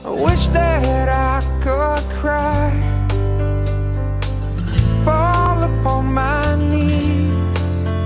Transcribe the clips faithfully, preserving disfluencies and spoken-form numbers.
I wish that I could cry, fall upon my knees,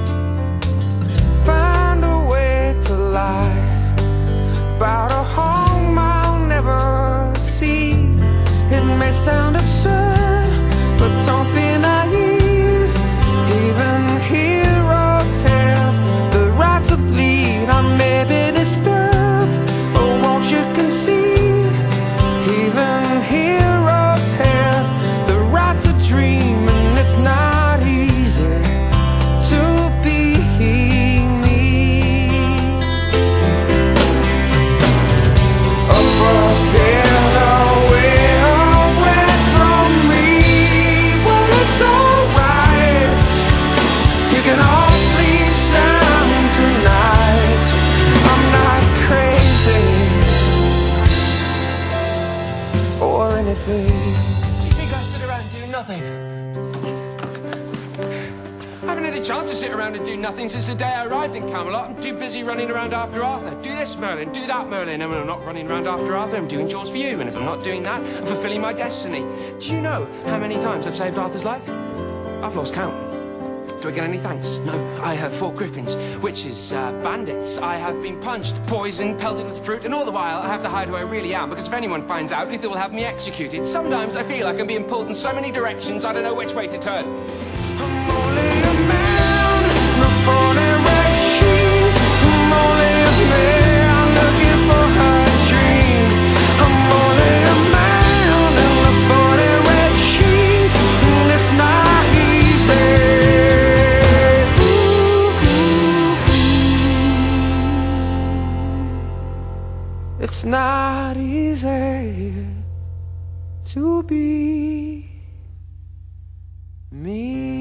find a way to lie about a home I'll never see. It may sound absurd, but don't be naive. Even heroes have the right to bleed. I may be disturbed, but won't you concede? Even heroes have the right to dream, and it's not easy to be me. Up ahead, away, away from me. Well, it's alright, you can all sleep sound tonight. I'm not crazy or anything. Do you think I sit around doing nothing? I haven't had a chance to sit around and do nothing since the day I arrived in Camelot. I'm too busy running around after Arthur. Do this, Merlin, do that, Merlin. And when I'm not running around after Arthur, I'm doing chores for you. And if I'm not doing that, I'm fulfilling my destiny. Do you know how many times I've saved Arthur's life? I've lost count. Do I get any thanks? No. I have fought griffins, witches, uh, bandits. I have been punched, poisoned, pelted with fruit, and all the while I have to hide who I really am, because if anyone finds out, Uther will have me executed. Sometimes I feel like I'm being pulled in so many directions I don't know which way to turn. I'm only a man, not born in red sheep. I'm only a man looking for a dream. I'm only a man not born in red sheep, and it's not easy. It's not easy to be me.